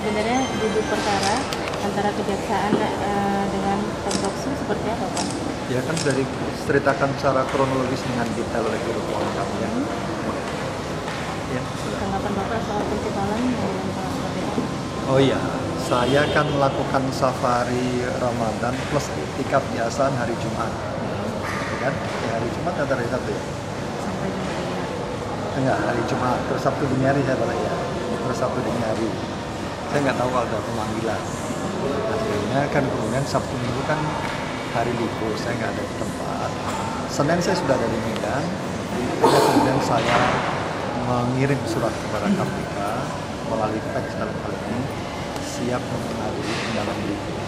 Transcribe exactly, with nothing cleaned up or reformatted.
sebenarnya duduk perkara antara kejaksaan uh, dengan Pemprov seperti apa, Pak? Ya kan sudah diceritakan secara kronologis dengan detail oleh Biro Keuangan kami ya. Hmm. Ya, sudah. Tanggapan Bapak soal pencitralan dengan seperti apa? Oh iya, saya kan melakukan safari Ramadan plus iktikaf biasa hari Jumat. Ya kan? Ya, hari Jumat atau hari Sabtu ya? Sampai Jumat dini hari. Enggak, hari Jumat, terus Sabtu dini hari saya balik ya. Terus Sabtu dini hari. Saya nggak tahu kalau ada pemanggilan. Akhirnya kan kemudian Sabtu Minggu kan hari libur, saya nggak ada di tempat. Senin saya sudah ada di Medan. Kemudian saya mengirim surat kepada K P K melalui fax dalam hal ini siap menghadiri undangan berikut.